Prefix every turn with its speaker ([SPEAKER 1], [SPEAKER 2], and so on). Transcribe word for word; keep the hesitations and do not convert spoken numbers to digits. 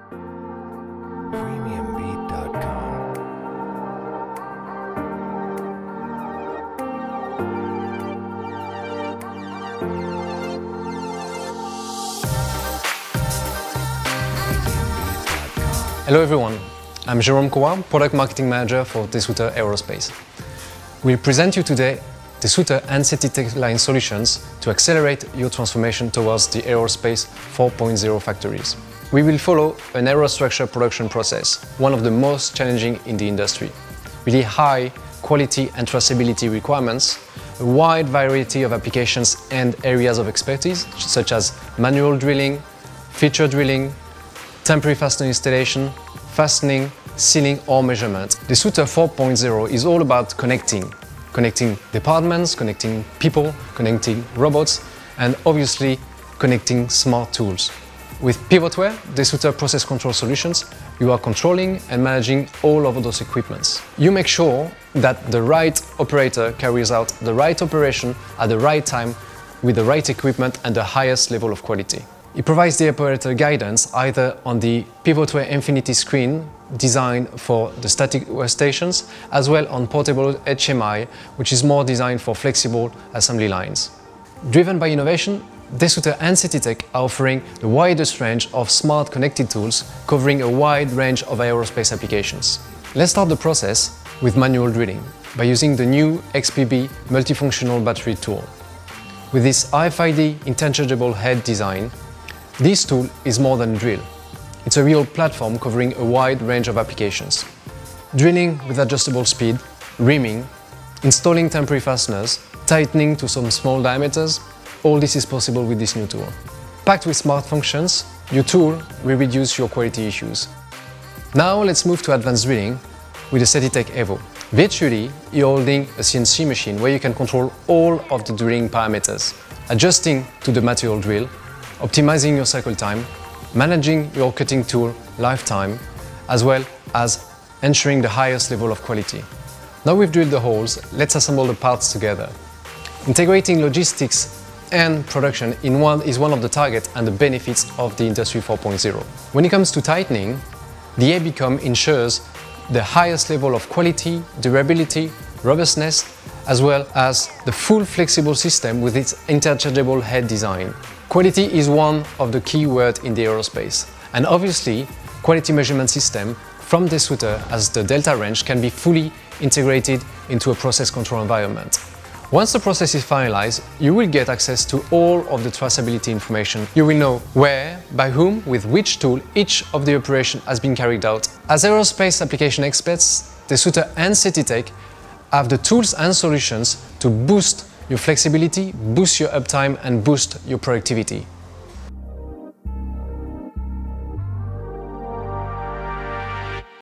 [SPEAKER 1] premium beat dot com.
[SPEAKER 2] Hello everyone, I'm Jerome, Product Marketing Manager for Desoutter Aerospace. We'll present you today Desoutter and Tech line solutions to accelerate your transformation towards the Aerospace four point oh factories. We will follow an aerostructure production process, one of the most challenging in the industry. Really high quality and traceability requirements, a wide variety of applications and areas of expertise, such as manual drilling, feature drilling, temporary fastener installation, fastening, sealing or measurement. Desoutter four point oh is all about connecting. Connecting departments, connecting people, connecting robots, and obviously connecting smart tools. With Pivotware, Desoutter process control solutions, you are controlling and managing all of those equipments. You make sure that the right operator carries out the right operation at the right time with the right equipment and the highest level of quality. It provides the operator guidance either on the Pivotware Infinity screen designed for the static workstations, as well on portable H M I, which is more designed for flexible assembly lines. Driven by innovation, Desoutter and Tech are offering the widest range of smart connected tools covering a wide range of aerospace applications. Let's start the process with manual drilling by using the new X P B multifunctional battery tool. With this R F I D interchangeable head design, this tool is more than a drill. It's a real platform covering a wide range of applications. Drilling with adjustable speed, reaming, installing temporary fasteners, tightening to some small diameters, all this is possible with this new tool. Packed with smart functions, your tool will reduce your quality issues. Now let's move to advanced drilling with the Tech Evo. Virtually, you're holding a C N C machine where you can control all of the drilling parameters, adjusting to the material drill, optimizing your cycle time, managing your cutting tool lifetime, as well as ensuring the highest level of quality. Now we've drilled the holes, let's assemble the parts together. Integrating logistics and production in one is one of the targets and the benefits of the Industry four point oh. When it comes to tightening, the A B C O M ensures the highest level of quality, durability, robustness, as well as the full flexible system with its interchangeable head design. Quality is one of the key words in the aerospace, and obviously quality measurement system from Desoutter as the Delta range can be fully integrated into a process control environment. Once the process is finalized, you will get access to all of the traceability information. You will know where, by whom, with which tool each of the operation has been carried out. As aerospace application experts, Desoutter and Tech have the tools and solutions to boost your flexibility, boost your uptime and boost your productivity.